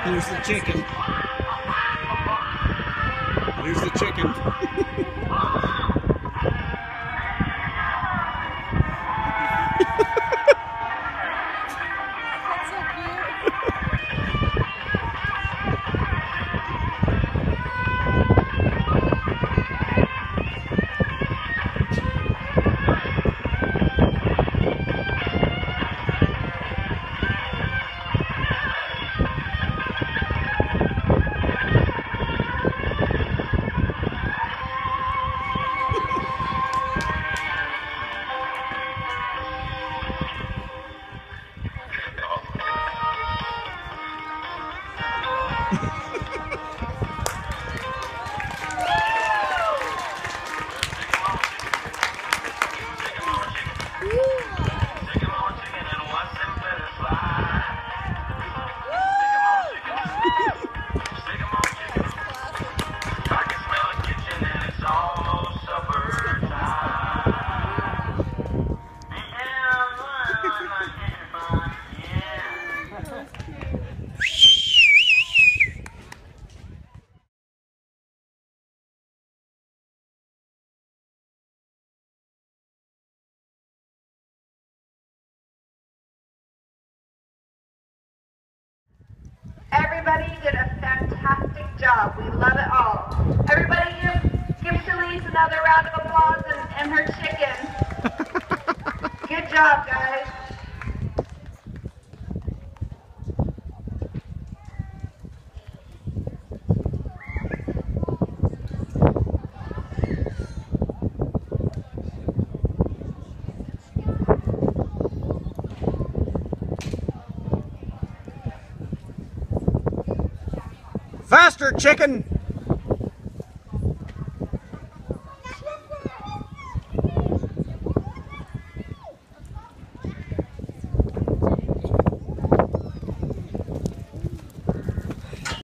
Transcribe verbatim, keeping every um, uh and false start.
Here's the chicken. Here's the chicken. Everybody did a fantastic job. We love it all. Everybody give, give Shalise another round of applause and, and her chicken. Good job, guys. Faster, chicken!